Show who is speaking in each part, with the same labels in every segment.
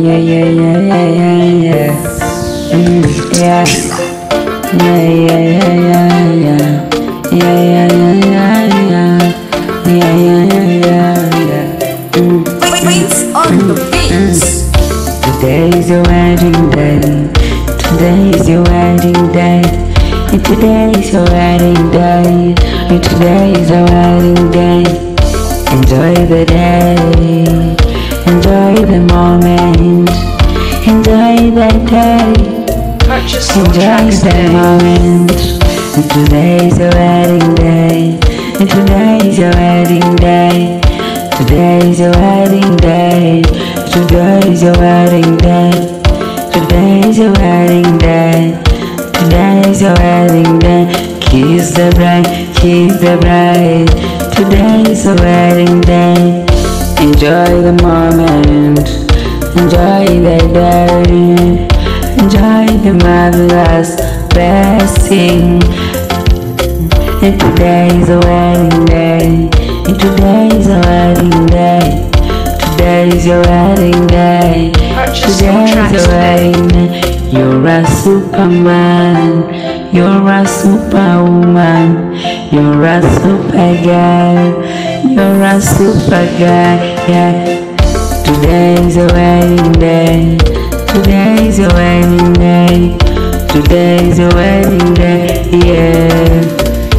Speaker 1: yeah, yeah, yeah, yeah, yeah, yeah. Yeah. Yeah, yeah, yeah, yeah, yeah. Yeah, yeah, yeah, yeah, yeah. Yeah, yeah, yeah, yeah.
Speaker 2: Prince on the beats.
Speaker 1: Today is your wedding day. Today is your wedding day. And today is your wedding day. And today is your wedding day. Enjoy the day. Enjoy the moment. Enjoy the day.
Speaker 2: Purchase your
Speaker 1: Enjoy
Speaker 2: tracks
Speaker 1: the
Speaker 2: today.
Speaker 1: moment. And today is your wedding day. And today is your wedding day. Today is your wedding day. Today is your wedding day. Today is your wedding day. Today is your wedding day. Kiss the bride, kiss the bride. Today is your wedding day. Enjoy the moment. Enjoy the day. Enjoy the marvelous blessing. And today is a wedding day. And today is a wedding day. Today is your wedding day.
Speaker 2: Purchase your
Speaker 1: Today
Speaker 2: tracks
Speaker 1: is your
Speaker 2: today.
Speaker 1: wedding day. You're a superman. You're a superwoman. You're a super girl. You're a super guy. Yeah. Today is your wedding day. Today is your wedding day. Today is your wedding day. Yeah.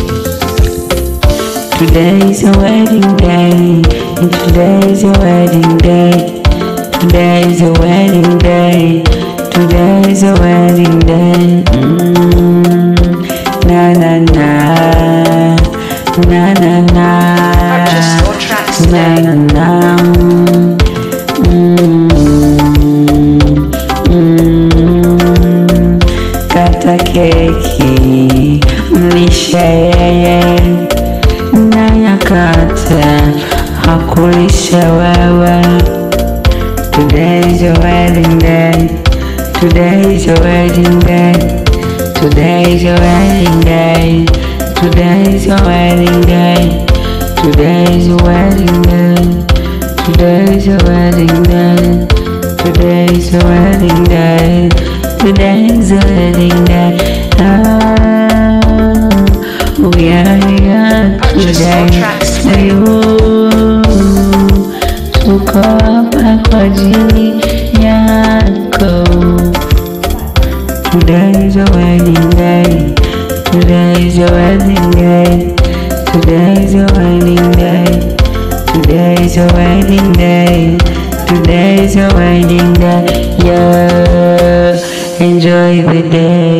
Speaker 1: Today is your wedding day. And today is your wedding day. Today is your wedding day. Today is your wedding day. Na na na. Na na na.
Speaker 2: Purchase your tracks
Speaker 1: Na
Speaker 2: today.
Speaker 1: na na. Kata keki mlishe yeye naye kata hakulishe wewe. Today is your wedding day. Today is your wedding day. Today is your wedding day. Today is your wedding day. Today is your wedding day. Today is your wedding day. Today is your wedding day. Today is your wedding day. Oh yeah, yeah.
Speaker 2: Purchase your
Speaker 1: Today
Speaker 2: tracks today.
Speaker 1: tuko hapa kwa ajili yako. Today is your wedding day. Today is your wedding day. Today is your wedding day. Today is your wedding day. Today is your wedding day. Yeah. Enjoy the day.